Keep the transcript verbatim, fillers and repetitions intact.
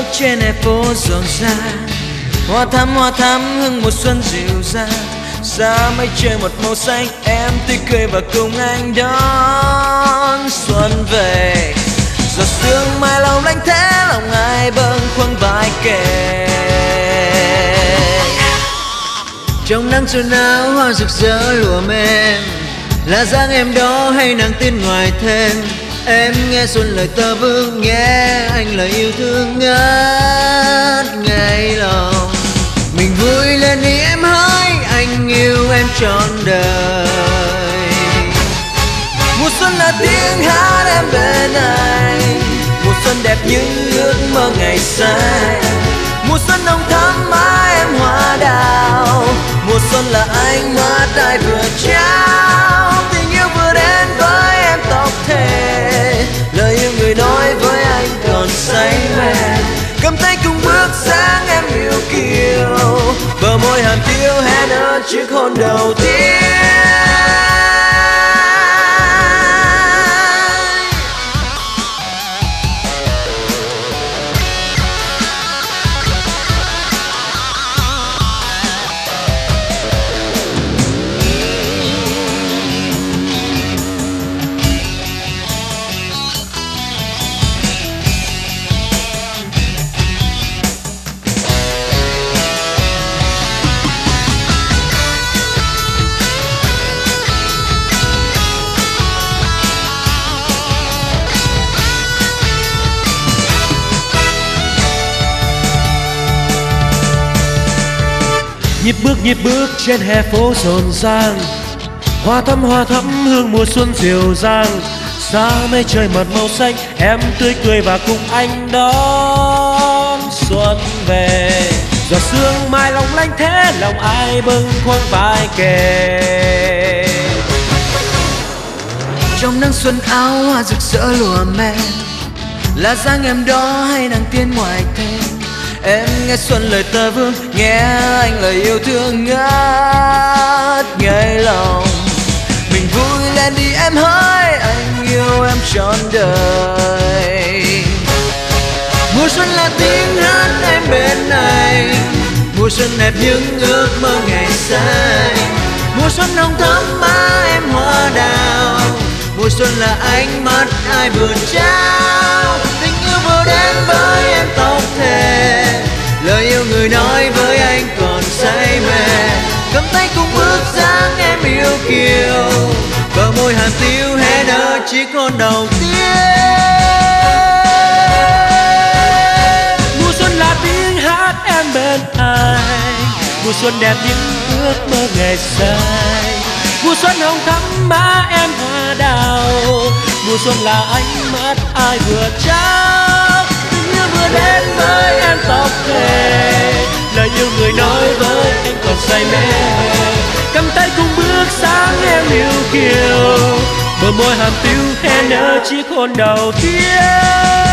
bước trên hè phố rộn ràng, hoa thắm hoa thắm hương mùa xuân dịu dàng. Xa mây trời một màu xanh, em tươi cười và cùng anh đón xuân về. Giọt sương mai lòng lanh thế lòng ai bâng khuâng vai kề. Trong nắng xuân áo hoa rực rỡ lụa mềm, là dáng em đó hay nàng tiên ngoài thềm. Em nghe xuân lời tơ vương, nghe anh lời yêu thương ngát ngây lòng. Mình vui lên đi em hỡi, anh yêu em trọn đời. Mùa xuân là tiếng hát em bên anh, mùa xuân đẹp như ước mơ ngày xanh. Mùa xuân nồng thắm mãi em hoa đào, mùa xuân là ánh mắt ai vừa trao. Tình yêu vừa đến với em tóc thề, lời yêu người nói với anh còn say mê. Cầm tay cùng bước sang em yêu kiều, bờ môi hàm tiêu hé nở chiếc hôn đầu tiên. Nhịp bước nhịp bước trên hè phố rộn ràng, hoa thắm hoa thắm hương mùa xuân dịu dàng. Xa mây trời một màu xanh, em tươi cười và cùng anh đón xuân về. Giọt sương mai long lanh thế lòng ai bâng khuâng vai kề. Trong nắng xuân áo hoa rực rỡ lụa mềm, là dáng em đó hay nàng tiên ngoài thềm. Em nghe xuân lời tơ vương, nghe anh lời yêu thương ngát ngây lòng. Mình vui lên đi em hỡi, anh yêu em trọn đời. Mùa xuân là tiếng hát em bên anh, mùa xuân đẹp những ước mơ ngày xanh. Mùa xuân nồng thắm má em hoa đào, mùa xuân là ánh mắt ai vừa trao. Tình yêu vừa đến với em tóc thề, lời yêu người nói với anh còn say mê. Cầm tay cùng bước dáng em yêu kiều, bờ môi hàm tiêu hé nở chiếc hôn đầu tiên. Mùa xuân là tiếng hát em bên anh, mùa xuân đẹp những ước mơ ngày xanh. Mùa xuân hồng thắm má em hoa đào, mùa xuân là ánh mắt ai vừa trao. Tình yêu vừa đến với em tóc thề, lời yêu người nói với anh còn say mê. Cầm tay cùng bước sang em yêu kiều, bờ môi hàm tiêu hé nở chiếc hôn đầu tiên.